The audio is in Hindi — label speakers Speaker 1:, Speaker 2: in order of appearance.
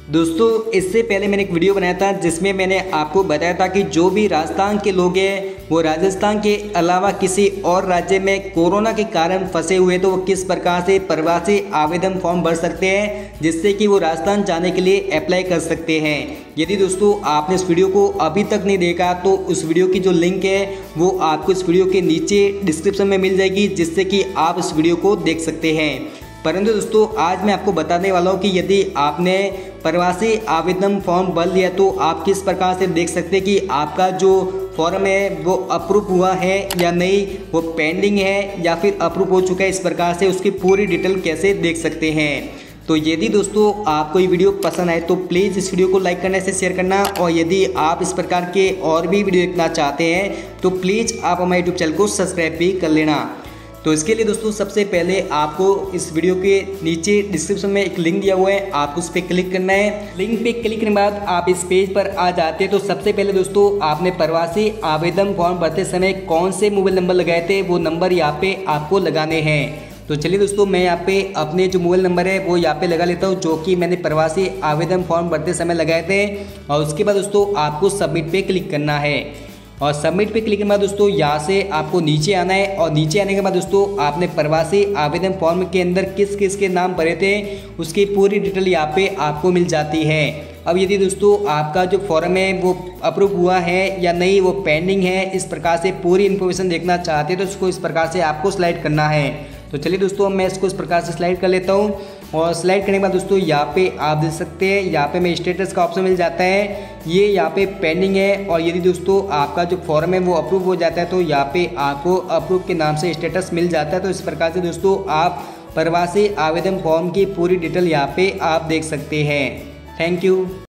Speaker 1: दोस्तों इससे पहले मैंने एक वीडियो बनाया था जिसमें मैंने आपको बताया था कि जो भी राजस्थान के लोग हैं वो राजस्थान के अलावा किसी और राज्य में कोरोना के कारण फंसे हुए तो वो किस प्रकार से प्रवासी आवेदन फॉर्म भर सकते हैं जिससे कि वो राजस्थान जाने के लिए अप्लाई कर सकते हैं। यदि दोस्तों आपने इस वीडियो को अभी तक नहीं देखा तो उस वीडियो की जो लिंक है वो आपको इस वीडियो के नीचे डिस्क्रिप्शन में मिल जाएगी, जिससे कि आप इस वीडियो को देख सकते हैं। परंतु दोस्तों आज मैं आपको बताने वाला हूँ कि यदि आपने प्रवासी आवेदन फॉर्म भर लिया तो आप किस प्रकार से देख सकते हैं कि आपका जो फॉर्म है वो अप्रूव हुआ है या नहीं, वो पेंडिंग है या फिर अप्रूव हो चुका है। इस प्रकार से उसकी पूरी डिटेल कैसे देख सकते हैं। तो यदि दोस्तों आपको ये वीडियो पसंद आए तो प्लीज़ इस वीडियो को लाइक करने से शेयर करना, और यदि आप इस प्रकार के और भी वीडियो देखना चाहते हैं तो प्लीज़ आप हमारे यूट्यूब चैनल को सब्सक्राइब भी कर लेना। तो इसके लिए दोस्तों सबसे पहले आपको इस वीडियो के नीचे डिस्क्रिप्शन में एक लिंक दिया हुआ है, आपको उस पर क्लिक करना है। लिंक पे क्लिक करने के बाद आप इस पेज पर आ जाते हैं। तो सबसे पहले दोस्तों आपने प्रवासी आवेदन फॉर्म भरते समय कौन से मोबाइल नंबर लगाए थे वो नंबर यहाँ पे आपको लगाने हैं। तो चलिए दोस्तों मैं यहाँ पे अपने जो मोबाइल नंबर है वो यहाँ पे लगा लेता हूँ, जो कि मैंने प्रवासी आवेदन फॉर्म भरते समय लगाए थे। और उसके बाद दोस्तों आपको सबमिट पे क्लिक करना है, और सबमिट पे क्लिक करने के बाद दोस्तों यहाँ से आपको नीचे आना है। और नीचे आने के बाद दोस्तों आपने प्रवासी आवेदन फॉर्म के अंदर किस किस के नाम भरे थे उसकी पूरी डिटेल यहाँ पे आपको मिल जाती है। अब यदि दोस्तों आपका जो फॉर्म है वो अप्रूव हुआ है या नहीं, वो पेंडिंग है, इस प्रकार से पूरी इन्फॉर्मेशन देखना चाहते हैं तो इसको इस प्रकार से आपको स्लाइड करना है। तो चलिए दोस्तों मैं इसको इस प्रकार से स्लाइड कर लेता हूँ। और स्लाइड करने के बाद दोस्तों यहाँ पे आप देख सकते हैं यहाँ पे मैं स्टेटस का ऑप्शन मिल जाता है, ये यहाँ पे पेंडिंग है। और यदि दोस्तों आपका जो फॉर्म है वो अप्रूव हो जाता है तो यहाँ पे आपको अप्रूव के नाम से स्टेटस मिल जाता है। तो इस प्रकार से दोस्तों आप प्रवासी आवेदन फॉर्म की पूरी डिटेल यहाँ पे आप देख सकते हैं। Thank you.